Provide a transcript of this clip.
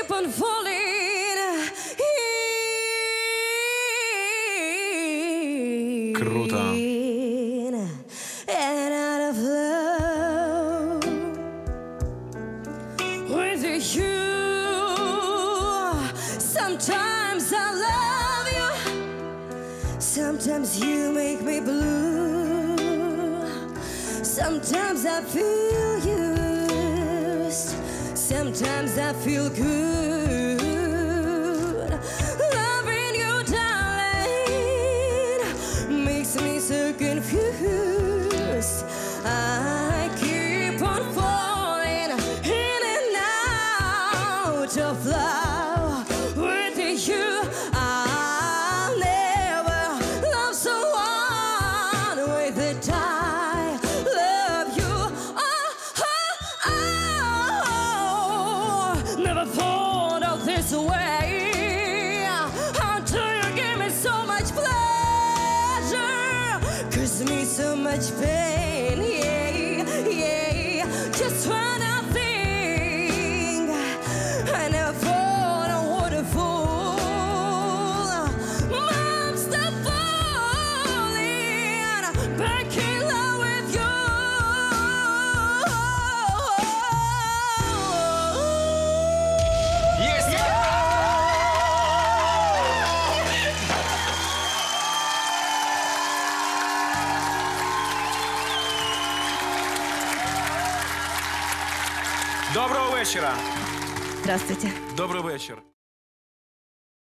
keep on falling. Круто. And out of love with you. Sometimes I love you, sometimes you make me blue. Sometimes I feel used, sometimes I feel good. Loving you, darling, makes me so confused. I keep on falling in and out of love with you. I'll never love someone with the time. Love you. Never thought of this way until you give me so much pleasure, cause me so much pain. Yeah, yeah. Just when I think I never thought I would have fall, I'm still falling back in love with you. Yes! Доброго вечора. Здравствуйте. Добрий вечір.